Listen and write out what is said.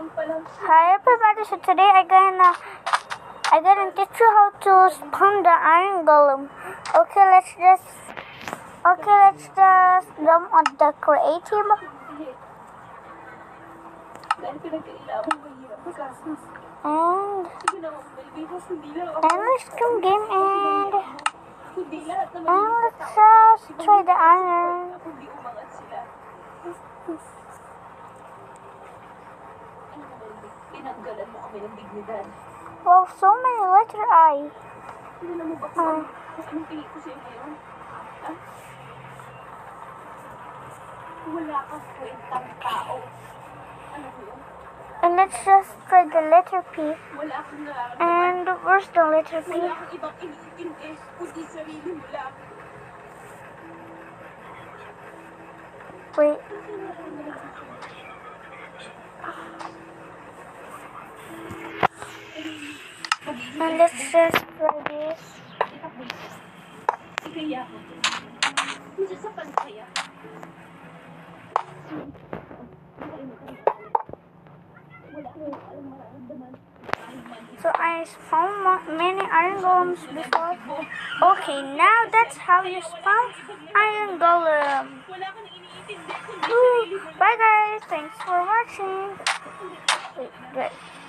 Hi everybody, so today I gonna teach you how to spawn the iron golem. Let's just jump on the creative and let's come game and let's just try the iron. Wow, so many letter I. And let's just try the letter P. And where's the letter P? Wait. And let's just try this. So I spawned many iron golems before. Okay, now that's how you spawn iron golem. Bye guys, thanks for watching. Wait,